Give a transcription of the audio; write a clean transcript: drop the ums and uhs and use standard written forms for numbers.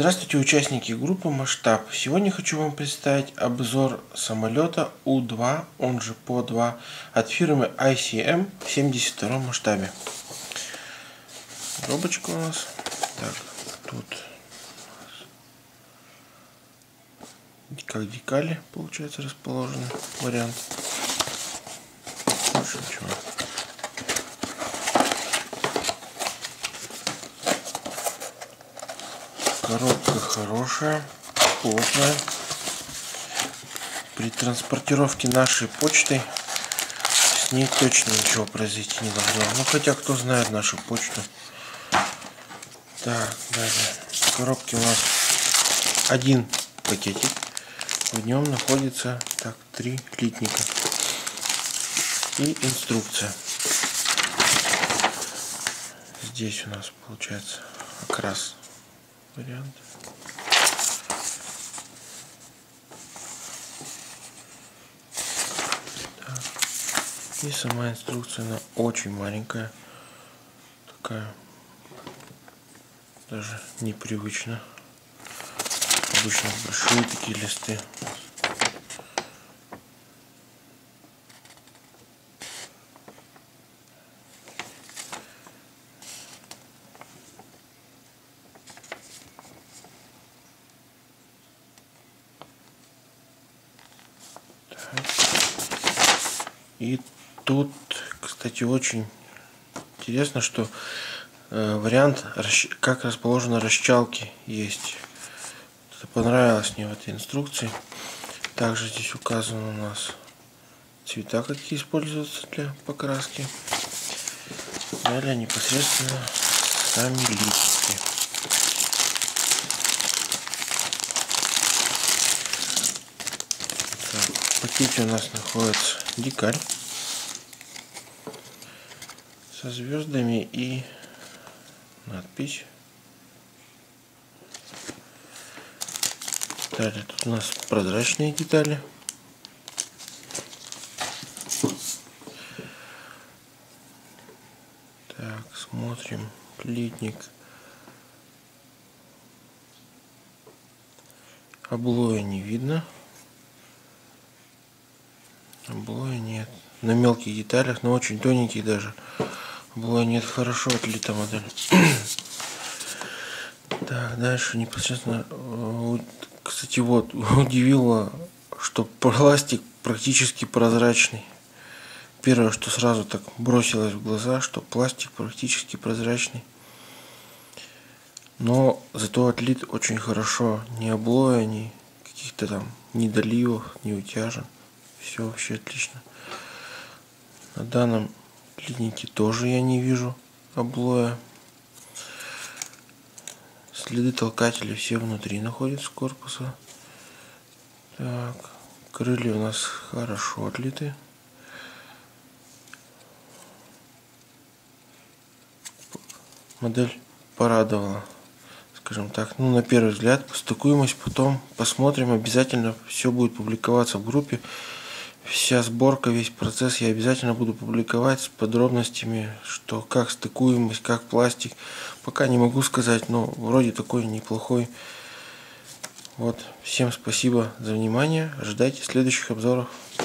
Здравствуйте, участники группы «Масштаб». Сегодня хочу вам представить обзор самолета У-2, он же ПО-2, от фирмы ICM в 72 масштабе. Коробочка у нас. Так, тут как декали, получается, расположены. Вариант. Больше ничего. Коробка хорошая, плотная. При транспортировке нашей почтой с ней точно ничего произойти не должно. Ну хотя кто знает нашу почту. Так, далее. В коробке у нас один пакетик. В нем находится 3 литника и инструкция. Здесь у нас получается окрас. Вариант. Так. И сама инструкция, она очень маленькая, такая даже непривычно. Обычно большие такие листы. И тут, кстати, очень интересно, что вариант, как расположены расчалки, есть. Это понравилось мне в этой инструкции. Также здесь указаны у нас цвета, какие используются для покраски. Далее непосредственно сами литники. В пакете у нас находится декаль со звездами и надпись. Далее тут у нас прозрачные детали. Так, смотрим. Литник. Облоя не видно. Облоя нет. На мелких деталях, но очень тоненьких даже. Облоя нет, хорошо отлита модель. Так, дальше непосредственно. Кстати, вот, удивило, что пластик практически прозрачный. Первое, что сразу так бросилось в глаза, что пластик практически прозрачный. Но зато отлит очень хорошо. Ни облоя, ни каких-то там недоливов, ни утяжен. Все вообще отлично. На данном литнике тоже я не вижу облоя. Следы толкателей все внутри находятся корпуса. Так, крылья у нас хорошо отлиты. Модель порадовала, скажем так. Ну, на первый взгляд, стыкуемость потом посмотрим. Обязательно все будет публиковаться в группе. Вся сборка, весь процесс я обязательно буду публиковать с подробностями, что как стыкуемость, как пластик. Пока не могу сказать, но вроде такой неплохой. Вот, всем спасибо за внимание. Ожидайте следующих обзоров.